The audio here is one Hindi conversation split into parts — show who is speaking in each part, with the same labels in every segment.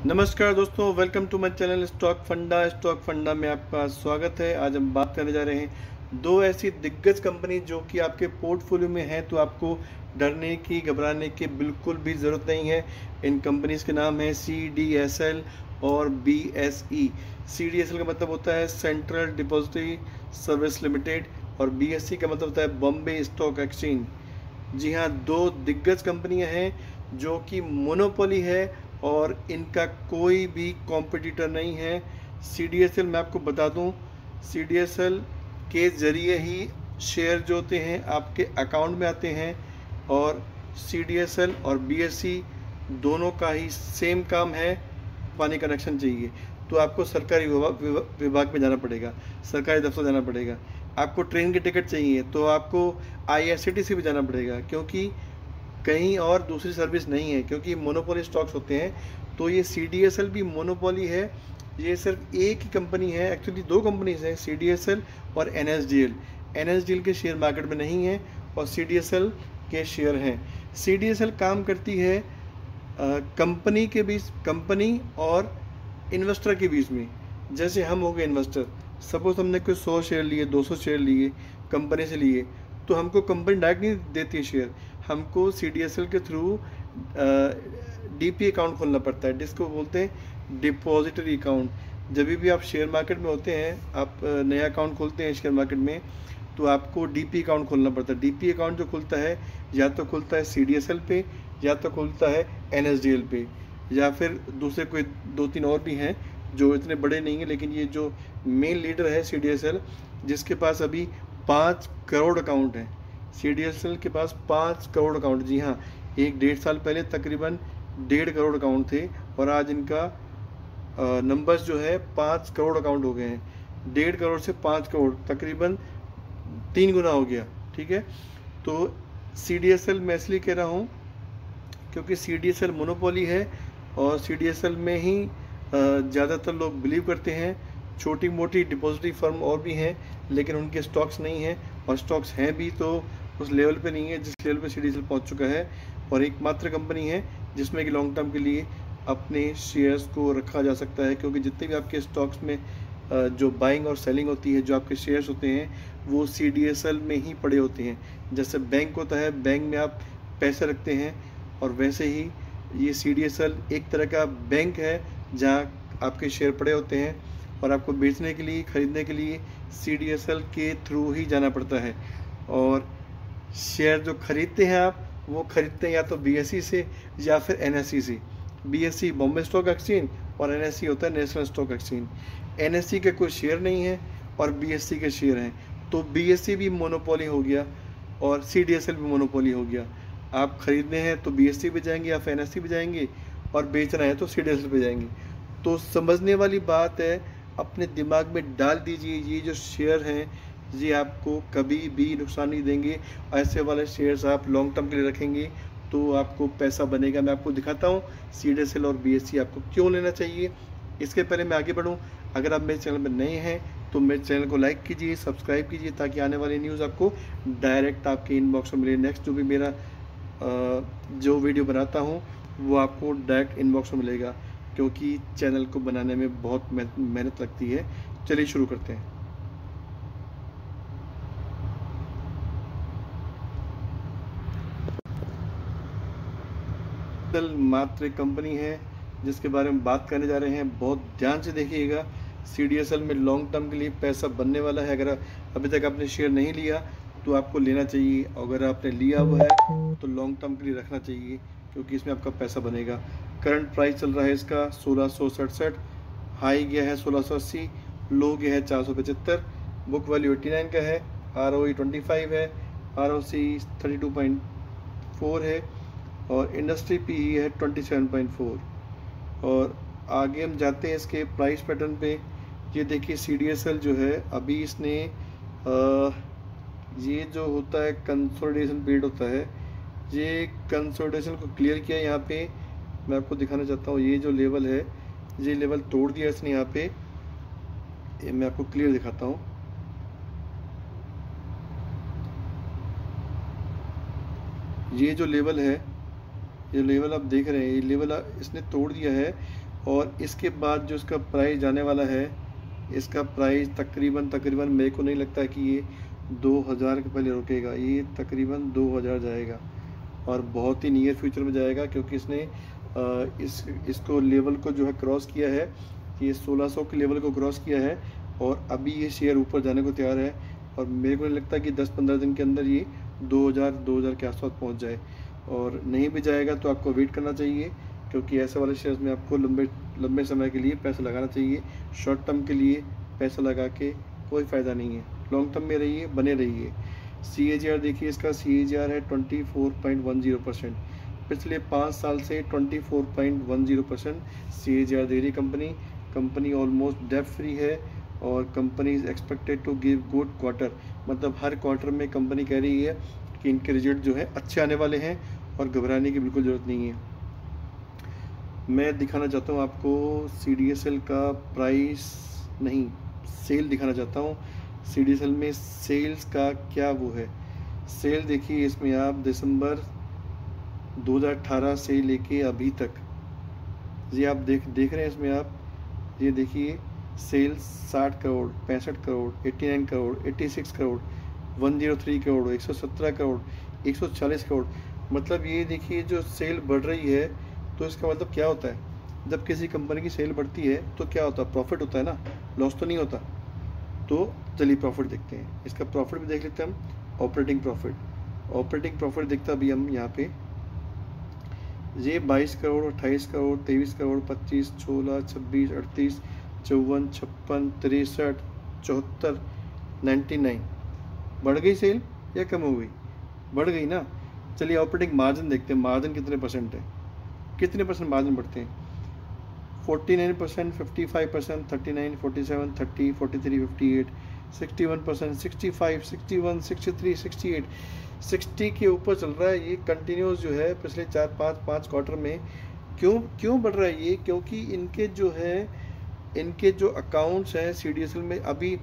Speaker 1: नमस्कार दोस्तों, welcome to my channel stock funda में आपका स्वागत है। आज हम बात करने जा रहे हैं दो ऐसी दिग्गज कंपनी जो कि आपके पोर्टफोलियो में है, तो आपको डरने की घबराने की बिल्कुल भी ज़रूरत नहीं है। इन कंपनीज के नाम है CDSL और BSE। CDSL का मतलब होता है सेंट्रल डिपॉजिटरी सर्विस लिमिटेड और BSE का मतलब होता है बॉम्बे स्टॉक एक्सचेंज। जी हाँ, दो दिग्गज कंपनियां हैं जो कि मोनोपोली है और इनका कोई भी कॉम्पिटिटर नहीं है। CDSL मैं आपको बता दूं, CDSL के ज़रिए ही शेयर जो होते हैं आपके अकाउंट में आते हैं और CDSL और BSE दोनों का ही सेम काम है। पानी कनेक्शन चाहिए तो आपको सरकारी विभाग में जाना पड़ेगा, सरकारी दफ्तर जाना पड़ेगा। आपको ट्रेन की टिकट चाहिए तो आपको IRCTC भी जाना पड़ेगा, क्योंकि कहीं और दूसरी सर्विस नहीं है, क्योंकि मोनोपोली स्टॉक्स होते हैं। तो ये CDSL भी मोनोपोली है। ये सिर्फ एक ही कंपनी है, एक्चुअली दो कंपनीज हैं, CDSL और NSDL। NSDL के शेयर मार्केट में नहीं है और CDSL के शेयर हैं। CDSL काम करती है कंपनी के बीच, कंपनी और इन्वेस्टर के बीच में। जैसे हम हो गए इन्वेस्टर, सपोज हमने कोई 100 शेयर लिए, 200 शेयर लिए, कंपनी से लिए, तो हमको कंपनी डायरेक्ट नहीं देती है शेयर, हमको CDSL के थ्रू DP अकाउंट खोलना पड़ता है, जिसको बोलते हैं डिपॉजिटरी अकाउंट। जब भी आप शेयर मार्केट में होते हैं, आप नया अकाउंट खोलते हैं शेयर मार्केट में, तो आपको DP अकाउंट खोलना पड़ता है। DP अकाउंट जो खुलता है, या तो खुलता है CDSL पे, या तो खुलता है NSDL पे, या फिर दूसरे कोई दो तीन और भी हैं जो इतने बड़े नहीं हैं। लेकिन ये जो मेन लीडर है CDSL, जिसके पास अभी 5 करोड़ अकाउंट हैं। CDSL के पास 5 करोड़ अकाउंट, जी हाँ, 1-1.5 साल पहले तकरीबन 1.5 करोड़ अकाउंट थे और आज इनका नंबर्स जो है 5 करोड़ अकाउंट हो गए हैं। 1.5 करोड़ से 5 करोड़, तकरीबन 3 गुना हो गया। ठीक है, तो CDSL मैं इसलिए कह रहा हूँ क्योंकि CDSL मोनोपोली है और CDSL में ही ज़्यादातर लोग बिलीव करते हैं। छोटी मोटी डिपॉजिटरी फर्म और भी हैं, लेकिन उनके स्टॉक्स नहीं हैं, और स्टॉक्स हैं भी तो उस लेवल पे नहीं है जिस लेवल पे CDSL पहुंच चुका है। और एकमात्र कंपनी है जिसमें कि लॉन्ग टर्म के लिए अपने शेयर्स को रखा जा सकता है, क्योंकि जितने भी आपके स्टॉक्स में जो बाइंग और सेलिंग होती है, जो आपके शेयर्स होते हैं, वो CDSL में ही पड़े होते हैं। जैसे बैंक होता है, बैंक में आप पैसे रखते हैं, और वैसे ही ये CDSL एक तरह का बैंक है जहाँ आपके शेयर पड़े होते हैं, और आपको बेचने के लिए, खरीदने के लिए CDSL के थ्रू ही जाना पड़ता है। और शेयर जो खरीदते हैं आप, वो खरीदते हैं या तो BSE से या फिर NSE से। BSE बॉम्बे स्टॉक एक्सचेंज और NSE होता है नेशनल स्टॉक एक्सचेंज। NSE के कोई शेयर नहीं है और BSE के शेयर हैं, तो BSE भी मोनोपोली हो गया और CDSL भी मोनोपोली हो गया। आप खरीदने हैं तो BSE पे जाएंगे या फिर NSE पे जाएंगे, और बेचना है तो CDSL पे जाएंगे। तो समझने वाली बात है, अपने दिमाग में डाल दीजिए, ये जो शेयर हैं ये आपको कभी भी नुकसान नहीं देंगे। ऐसे वाले शेयर्स आप लॉन्ग टर्म के लिए रखेंगे तो आपको पैसा बनेगा। मैं आपको दिखाता हूँ CDSL और BSE आपको क्यों लेना चाहिए। इसके पहले मैं आगे बढ़ूँ, अगर आप मेरे चैनल में नए हैं तो मेरे चैनल को लाइक कीजिए, सब्सक्राइब कीजिए, ताकि आने वाली न्यूज़ आपको डायरेक्ट आपके इनबॉक्स में मिले। नेक्स्ट जो भी मेरा जो वीडियो बनाता हूँ वो आपको डायरेक्ट इनबॉक्स में मिलेगा, क्योंकि चैनल को बनाने में बहुत मेहनत लगती है। चलिए शुरू करते हैं। मात्र एक कंपनी है जिसके बारे में बात करने जा रहे हैं, बहुत ध्यान से देखिएगा। CDSL में लॉन्ग टर्म के लिए पैसा बनने वाला है। अगर अभी तक आपने शेयर नहीं लिया तो आपको लेना चाहिए, अगर आपने लिया हुआ है तो लॉन्ग टर्म के लिए रखना चाहिए, क्योंकि इसमें आपका पैसा बनेगा। करंट प्राइस चल रहा है इसका 1667, हाई गया है 1680, लो गया है 475, बुक वैल्यू 89 का है, ROE 25 है, ROC 32.4 है, और इंडस्ट्री PE है 27.4। और आगे हम जाते हैं इसके प्राइस पैटर्न पे। ये देखिए CDSL जो है, अभी इसने ये जो होता है कंसोलिडेशन पीरियड होता है, ये कंसोलिडेशन को क्लियर किया। यहाँ पे मैं आपको दिखाना चाहता हूँ, ये जो लेवल है, ये लेवल तोड़ दिया इसने यहाँ पे। मैं आपको क्लियर दिखाता हूँ, ये जो लेवल है, ये लेवल आप देख रहे हैं, ये लेवल इसने तोड़ दिया है और इसके बाद जो इसका प्राइस जाने वाला है, इसका प्राइस तकरीबन मेरे को नहीं लगता कि ये 2000 के पहले रुकेगा, ये तकरीबन 2000 जाएगा और बहुत ही नियर फ्यूचर में जाएगा, क्योंकि इसने इसको लेवल को जो है क्रॉस किया है, ये 1600 के लेवल को क्रॉस किया है और अभी ये शेयर ऊपर जाने को तैयार है। और मेरे को नहीं लगता कि 10-15 दिन के अंदर ये 2000 के आसपास पहुंच जाए, और नहीं भी जाएगा तो आपको वेट करना चाहिए, क्योंकि ऐसे वाले शेयर्स में आपको लंबे समय के लिए पैसा लगाना चाहिए। शॉर्ट टर्म के लिए पैसा लगा के कोई फ़ायदा नहीं है, लॉन्ग टर्म में रहिए, बने रहिए। CAGR देखिए, इसका CAGR है 24.10%। पिछले 5 साल से 24.10% CAGR दे रही कंपनी ऑलमोस्ट डेब्ट फ्री है और company is expected to give good quarter. मतलब हर क्वार्टर में कंपनी कह रही है कि इनके रिजल्ट जो है अच्छे आने वाले हैं और घबराने की बिल्कुल ज़रूरत नहीं है। मैं दिखाना चाहता हूँ आपको CDSL का प्राइस नहीं, सेल दिखाना चाहता हूँ। CDSL में सेल्स का क्या वो है, सेल देखिए इसमें आप दिसंबर 2018 से लेके अभी तक, ये आप देख रहे हैं इसमें आप, ये देखिए सेल्स 60 करोड़, 65 करोड़, 89 करोड़, 86 करोड़, 103 करोड़, 117 करोड़, 140 करोड़। मतलब ये देखिए जो सेल बढ़ रही है, तो इसका मतलब क्या होता है, जब किसी कंपनी की सेल बढ़ती है तो क्या होता है, प्रॉफिट होता है ना, लॉस तो नहीं होता। तो चलिए प्रॉफिट देखते हैं, इसका प्रॉफिट भी देख लेते हैं हम। ऑपरेटिंग प्रॉफिट देखता भी हम यहाँ पे, ये 22 करोड़, 28 करोड़, 23 करोड़, 25, 16, 26, 38, 54, 56, 63, 74, 99। बढ़ गई सेल या कम हो गई, बढ़ गई ना। चलिए ऑपरेटिंग मार्जिन देखते हैं, मार्जिन कितने परसेंट है, कितने परसेंट मार्जिन बढ़ते हैं, 49%, 55%, 39, 47, 30, 43, 58, 61%, 65, 61, 63, 68, 60 के ऊपर चल रहा है ये कंटिन्यूस जो है पिछले 4-5 क्वार्टर में। क्यों बढ़ रहा है ये, क्योंकि इनके जो अकाउंट्स हैं CDSL में, अभी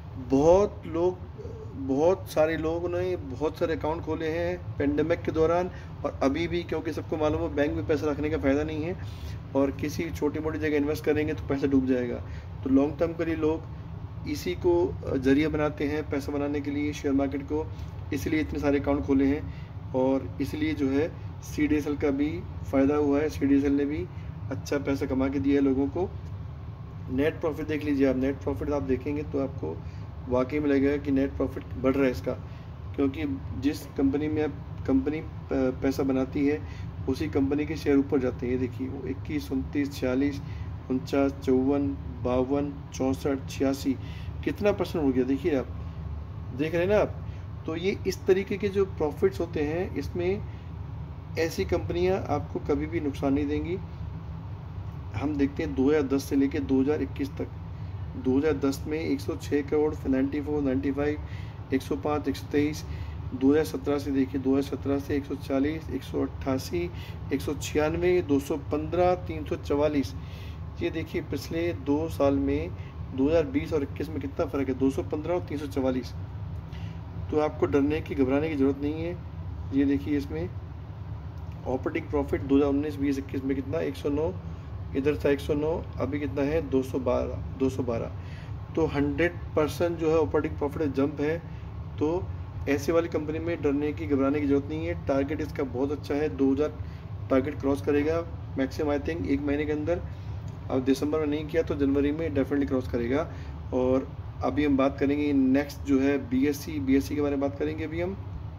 Speaker 1: बहुत सारे लोगों ने बहुत सारे अकाउंट खोले हैं पेंडेमिक के दौरान, और अभी भी, क्योंकि सबको मालूम है बैंक में पैसा रखने का फ़ायदा नहीं है और किसी छोटी मोटी जगह इन्वेस्ट करेंगे तो पैसा डूब जाएगा। तो लॉन्ग टर्म के लिए लोग इसी को जरिया बनाते हैं पैसा बनाने के लिए, शेयर मार्केट को, इसलिए इतने सारे अकाउंट खोले हैं और इसलिए जो है CDSL का भी फ़ायदा हुआ है। CDSL ने भी अच्छा पैसा कमा के दिया है लोगों को। नेट प्रॉफिट देख लीजिए आप, नेट प्रॉफिट आप देखेंगे तो आपको वाकई में लगेगा कि नेट प्रॉफिट बढ़ रहा है इसका, क्योंकि जिस कंपनी में कंपनी पैसा बनाती है उसी कंपनी के शेयर ऊपर जाते हैं। ये देखिए वो 21, 29, 46, 49, 54, 52, 64, 86 कितना परसेंट हो गया, देखिए आप, देख रहे हैं ना आप। तो ये इस तरीके के जो प्रॉफिट्स होते हैं, इसमें ऐसी कंपनियां आपको कभी भी नुकसान नहीं देंगी। हम देखते हैं 2010 से लेकर 2021 तक। 2010 में 106 करोड़, 94, 95, 105, 123। 2017 से देखिए, 2017 से 140, 188, 196, 215, 344। ये देखिए पिछले 2 साल में 2020 और 21 में कितना फ़र्क है, 215 और 344। तो आपको डरने की, घबराने की ज़रूरत नहीं है। ये देखिए इसमें ऑपरेटिंग प्रॉफिट 2019, 20, 21 में कितना, 109, इधर था 109, अभी कितना है 212। तो 100% जो है ऑपरेटिंग प्रॉफिट जंप है। तो ऐसे वाली कंपनी में डरने की, घबराने की ज़रूरत नहीं है। टारगेट इसका बहुत अच्छा है, 2000 टारगेट क्रॉस करेगा मैक्सिमम, आई थिंक 1 महीने के अंदर। अब दिसंबर में नहीं किया तो जनवरी में डेफिनेटली क्रॉस करेगा। और अभी हम बात करेंगे नेक्स्ट जो है BSE के बारे में बात करेंगे अभी हम।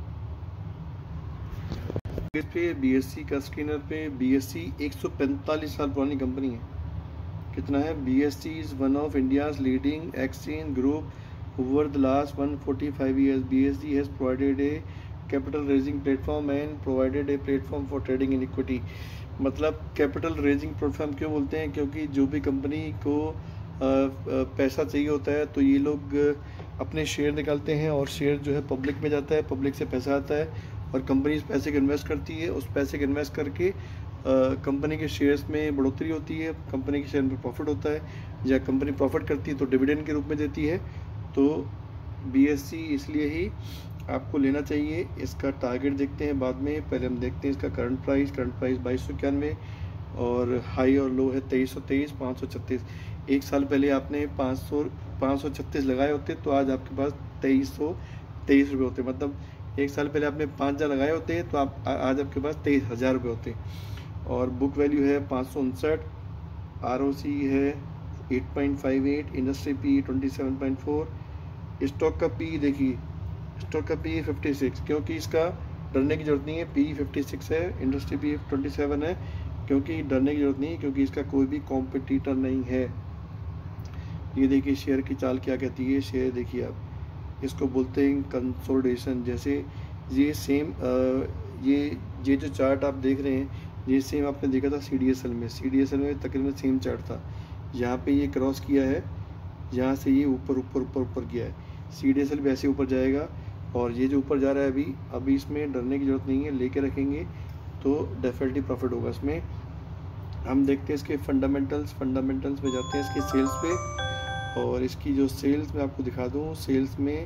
Speaker 1: पे BSE का स्क्रीनर पे, BSE 145 साल पुरानी कंपनी है। कितना है, BSE is one of India's leading exchange group over the last 145 years. BSE has provided a capital raising platform and provided a platform for trading in equity. मतलब कैपिटल रेजिंग प्लेटफॉर्म क्यों बोलते हैं, क्योंकि जो भी कंपनी को पैसा चाहिए होता है तो ये लोग अपने शेयर निकालते हैं और शेयर जो है पब्लिक में जाता है, पब्लिक से पैसा आता है और कंपनी इस पैसे को इन्वेस्ट करती है। उस पैसे को इन्वेस्ट करके कंपनी के शेयर्स में बढ़ोतरी होती है, कंपनी के शेयर में प्रॉफिट होता है, या कंपनी प्रॉफिट करती है तो डिविडेंड के रूप में देती है। तो BSE इसलिए ही आपको लेना चाहिए। इसका टारगेट देखते हैं बाद में, पहले हम देखते हैं इसका करंट प्राइस 2291, और हाई और लो है 2323, 536। एक साल पहले आपने 536 लगाए होते तो आज आपके पास 2323 रुपये होते। मतलब एक साल पहले आपने 5000 लगाए होते तो आप आज आपके पास 23,000 रुपये होते। और बुक वैल्यू है 559, ROC है 8.58, इंडस्ट्री पी 27.4, स्टॉक का पी देखिए, स्टॉक का पी 56, क्योंकि इसका डरने की जरूरत नहीं है। पी 56 है, इंडस्ट्री पी 27 है, क्योंकि डरने की जरूरत नहीं है, क्योंकि इसका कोई भी कॉम्पिटिटर नहीं है। ये देखिए शेयर की चाल क्या कहती है। शेयर देखिए आप, इसको बोलते हैं कंसोलिडेशन। जैसे ये सेम ये जो चार्ट आप देख रहे हैं, ये सेम आपने देखा था CDSL में। CDSL में तकरीबन सेम चार्ट था। यहाँ पे ये क्रॉस किया है, यहाँ से ये ऊपर ऊपर ऊपर ऊपर गया है। CDSL भी ऐसे ऊपर जाएगा, और ये जो ऊपर जा रहा है अभी इसमें डरने की जरूरत नहीं है। लेके रखेंगे तो डेफिनेटली प्रॉफिट होगा इसमें। हम देखते हैं इसके फंडामेंटल्स में जाते हैं इसके सेल्स पे। और इसकी जो सेल्स मैं आपको दिखा दूँ, सेल्स में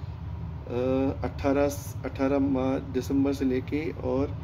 Speaker 1: 18 दिसंबर से लेके और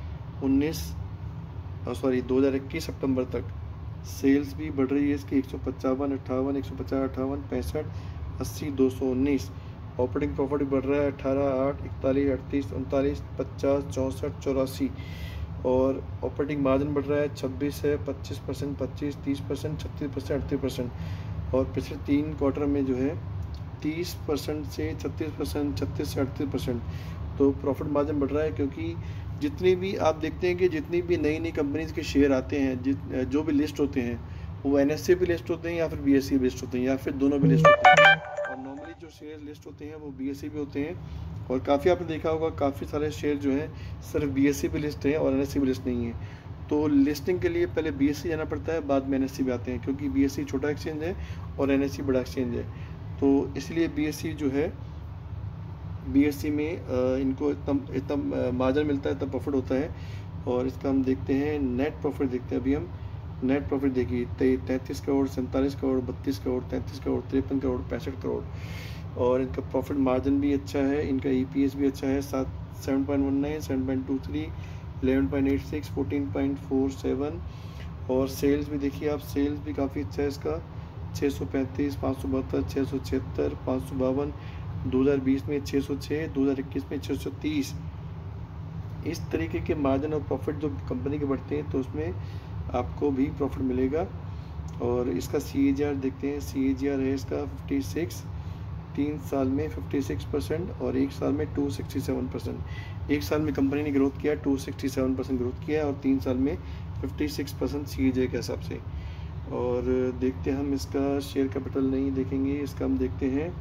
Speaker 1: 2021 सितंबर तक सेल्स भी बढ़ रही है इसकी। 155, 58, 150, 58, 65, 80, 219। ऑपरेटिंग प्रॉफिट भी बढ़ रहा है 18, 8, 41, 38, 39, 50, 64, 84। और ऑपरेटिंग मार्जिन बढ़ रहा है 26 है, 25%, 25, 30%, 36%, 38%। और पिछले 3 क्वार्टर में जो है 30% से 36%, 36 से 38%। तो प्रॉफिट मार्जिन बढ़ रहा है, क्योंकि जितनी भी आप देखते हैं कि जितनी भी नई नई कंपनीज़ के शेयर आते हैं, जो भी लिस्ट होते हैं, वो NSE भी लिस्ट होते हैं या फिर BSE भी लिस्ट होते हैं, या फिर दोनों भी लिस्ट होते हैं। और नॉर्मली जो शेयर लिस्ट होते हैं वो BSE भी होते हैं। और काफ़ी आपने देखा होगा, काफ़ी सारे शेयर जो हैं सिर्फ BSE भी लिस्ट हैं और NSE भी लिस्ट नहीं है। तो लिस्टिंग के लिए पहले BSE जाना पड़ता है, बाद में NSE भी आते हैं, क्योंकि BSE छोटा एक्सचेंज है और NSE बड़ा एक्सचेंज है। तो इसलिए BSE जो है, BSE में इनको इतना मार्जिन मिलता है, इतना प्रॉफिट होता है। और इसका हम देखते हैं नेट प्रॉफिट, देखते हैं अभी हम नेट प्रॉफिट। देखिए 33 करोड़, 47 करोड़, 32 करोड़, 33 करोड़, 53 करोड़, 65 करोड़। और इनका प्रॉफिट मार्जिन भी अच्छा है, इनका EPS भी अच्छा है, 7.19, 7.23, 11.86, 14.47। और सेल्स भी देखिए आप, सेल्स भी काफ़ी अच्छा है इसका, 635, 572, 676, 552, 2020 में 606, 2021 में 630। इस तरीके के मार्जिन और प्रॉफिट जो कंपनी के बढ़ते हैं तो उसमें आपको भी प्रॉफिट मिलेगा। और इसका CAGR देखते हैं। CAGR है इसका 56, 3 साल में 56% और 1 साल में 267%। 1 साल में कंपनी ने ग्रोथ किया 267% ग्रोथ किया, और 3 साल में 56% CAGR के हिसाब से। और देखते हैं हम इसका शेयर कैपिटल नहीं देखेंगे, इसका हम देखते हैं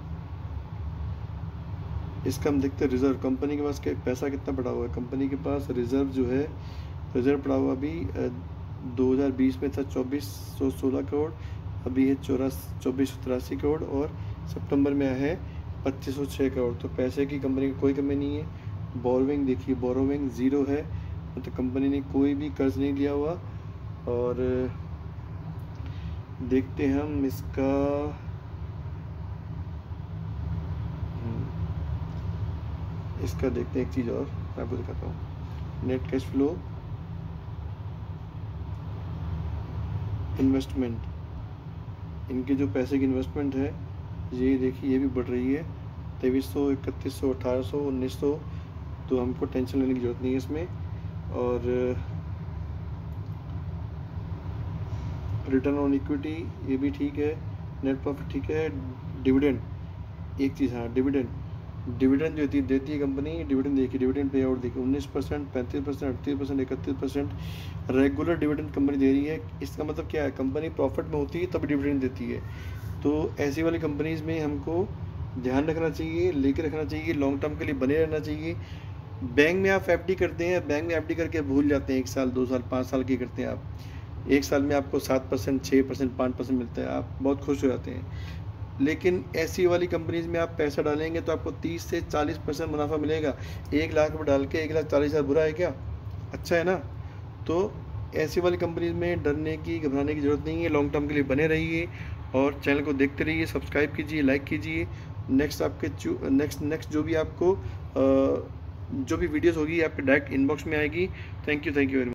Speaker 1: रिजर्व। कंपनी के पास पैसा कितना पड़ा हुआ है। कंपनी के पास रिजर्व जो है, रिजर्व पड़ा हुआ अभी 2020 में था 2416 करोड़, अभी है 2483 करोड़, और सितंबर में है 2506 करोड़। तो पैसे की कंपनी की कोई कमी नहीं है। बोरोविंग देखिए, बोरोविंग 0 है, मतलब कंपनी ने कोई भी कर्ज नहीं लिया हुआ। और देखते हैं हम इसका देखते हैं एक चीज़ और मैं आपको दिखाता हूँ। नेट कैश फ्लो, इन्वेस्टमेंट, इनके जो पैसे की इन्वेस्टमेंट है ये देखिए, ये भी बढ़ रही है 2300, 3100, 1800, 1900। तो हमको टेंशन लेने की ज़रूरत नहीं है इसमें। और रिटर्न ऑन इक्विटी ये भी ठीक है, नेट प्रॉफिट ठीक है। डिविडेंड, एक चीज़, हाँ डिविडेंड जो देती है कंपनी, डिविडेंड देखिए, डिविडेंड पे आउट देखिए 19%, 35%, 38%, 31% रेगुलर डिविडेंड कंपनी दे रही है। इसका मतलब क्या है, कंपनी प्रॉफिट में होती है तब डिविडेंड देती है। तो ऐसी वाली कंपनीज़ में हमको ध्यान रखना चाहिए, लेके रखना चाहिए, लॉन्ग टर्म के लिए बने रहना चाहिए। बैंक में आप FD करते हैं, बैंक में FD करके भूल जाते हैं, 1 साल 2 साल 5 साल की करते हैं आप, 1 साल में आपको 7%, 6%, 5% मिलता है, आप बहुत खुश हो जाते हैं। लेकिन ऐसी वाली कंपनीज़ में आप पैसा डालेंगे तो आपको 30 से 40% मुनाफा मिलेगा। 1 लाख रुपये डाल के 1,40,000 बुरा है क्या, अच्छा है ना। तो ऐसी वाली कंपनीज़ में डरने की, घबराने की ज़रूरत नहीं है। लॉन्ग टर्म के लिए बने रहिए और चैनल को देखते रहिए, सब्सक्राइब कीजिए, लाइक कीजिए। नेक्स्ट जो भी आपको जो भी वीडियोस होगी आपके डायरेक्ट इनबॉक्स में आएगी। Thank you very much.